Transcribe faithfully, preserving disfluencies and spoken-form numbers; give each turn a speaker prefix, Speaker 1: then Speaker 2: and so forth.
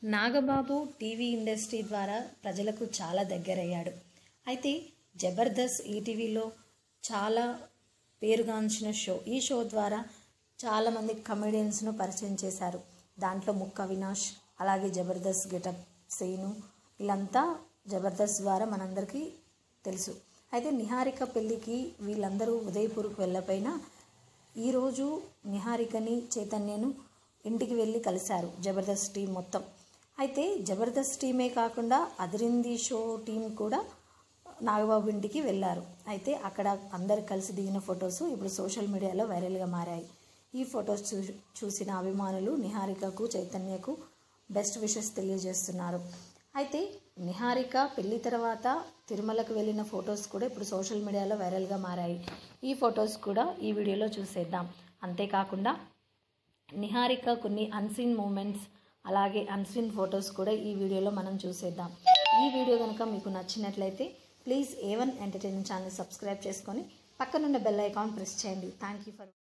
Speaker 1: Nagababu TV industry ద్వారా ప్రజలకు చాలా దగ్గరయ్యాడు. అయితే జబర్దస్త్ ఈటీవీలో చాలా పేరుగాంచిన షో. ఈ షో ద్వారా చాలామంది కమెడియన్స్ను పరిచయం చేశారు. దాంట్లో ముక్క వినాష్, అలాగే జబర్దస్త్ గెటప్ సీను, వీళ్ళంతా జబర్దస్త్ ద్వారా మనందరికీ తెలుసు. అయితే నిహారిక పెళ్ళికి వీళ్ళందరూ ఉదయపూర్కు వెళ్ళపోయినా ఈరోజు నిహారికని చైతన్యను ఇంటికి వెళ్ళి కలిశారు జబర్దస్త్ టీం మొత్తం. అయితే జబర్దస్త్ టీమే కాకుండా అదిరింది షో టీం కూడా నాగబాబు ఇంటికి వెళ్ళారు. అయితే అక్కడ అందరు కలిసి దిగిన ఫొటోస్ ఇప్పుడు సోషల్ మీడియాలో వైరల్గా మారాయి. ఈ ఫొటోస్ చూ చూసిన అభిమానులు నిహారికకు చైతన్యకు బెస్ట్ విషెస్ తెలియజేస్తున్నారు. అయితే నిహారిక పెళ్లి తర్వాత తిరుమలకు వెళ్ళిన ఫొటోస్ కూడా ఇప్పుడు సోషల్ మీడియాలో వైరల్గా మారాయి. ఈ ఫొటోస్ కూడా ఈ వీడియోలో చూసేద్దాం. అంతేకాకుండా నిహారిక కొన్ని అన్సీన్ మూమెంట్స్, అలాగే అన్సీన్ ఫొటోస్ కూడా ఈ వీడియోలో మనం చూసేద్దాం. ఈ వీడియో కనుక మీకు నచ్చినట్లయితే please A one entertainment channel subscribe చేసుకొని పక్కనున్న బెల్ ఐకాన్ ప్రెస్ చేయండి. Thank you for